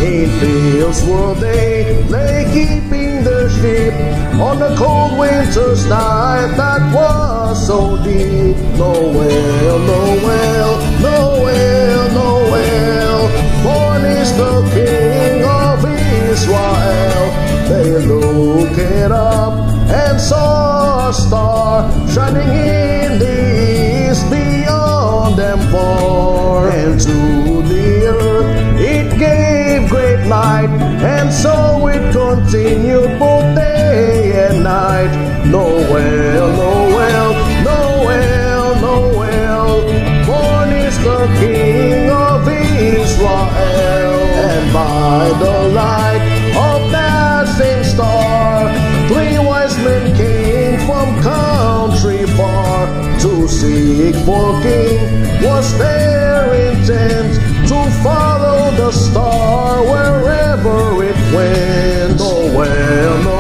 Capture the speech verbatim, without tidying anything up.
In fields were they lay keeping the sheep on the cold winter's night that was so deep. Noel, Noel, Noel, Noel, born is the King of Israel. They looked up and saw a star shining in the east beyond them far, and to the earth it gave great light, and so it continued both day and night. Noel, Noel, Noel, Noel, born is the King of Israel. And by the light of that same star, three wise men came from country far to seek for king. Was their intent to follow the star wherever it went? Noel, Noel,